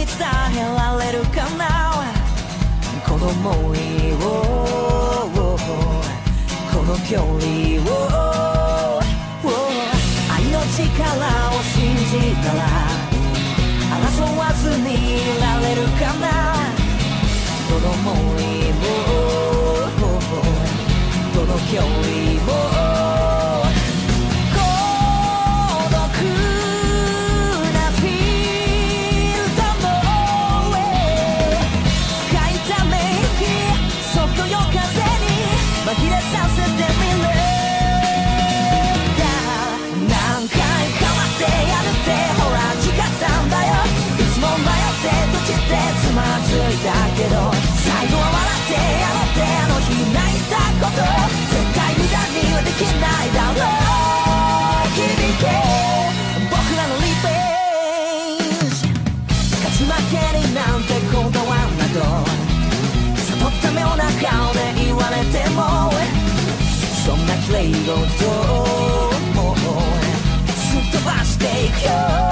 に伝えられるかな、この想いを、この距離を、愛の力を信じたら争わずにいられるかな、この想いを、この距離を、孤独なフィールドの上、深いため息そっと夜風に紛れさせてみる、何回変わってやるってほら誓ったんだよ、いつも迷って閉じてつまずいたけど、最後は笑ってやろうってあの日泣いたこと、絶対無駄にはできないだろう、響け僕らのリベンジ、勝ち負けになんてこだわんなど、悟った妙な顔で言われても、そんな綺麗事をすっ飛ばしていくよ。